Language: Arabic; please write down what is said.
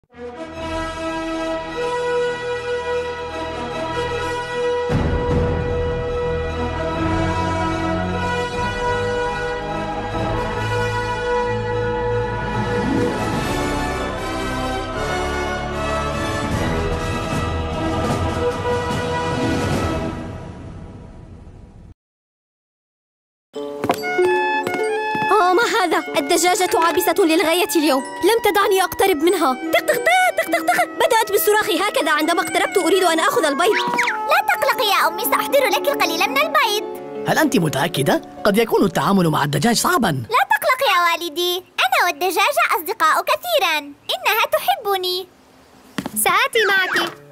ما هذا؟ الدجاجة عابسة للغاية اليوم، لم تدعني أقترب منها. تق تق تق تق تق. بدأت بالصراخ هكذا عندما اقتربت أريد أن أخذ البيض. لا تقلقي يا أمي، سأحضر لك القليل من البيض. هل أنت متأكدة؟ قد يكون التعامل مع الدجاج صعباً. لا تقلق يا والدي، أنا والدجاجة أصدقاء كثيراً، إنها تحبني. سآتي معك.